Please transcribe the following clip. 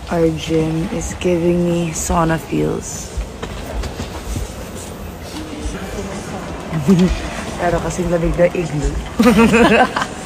Our gym is giving me sauna feels. Pero kasing lamig na igloo.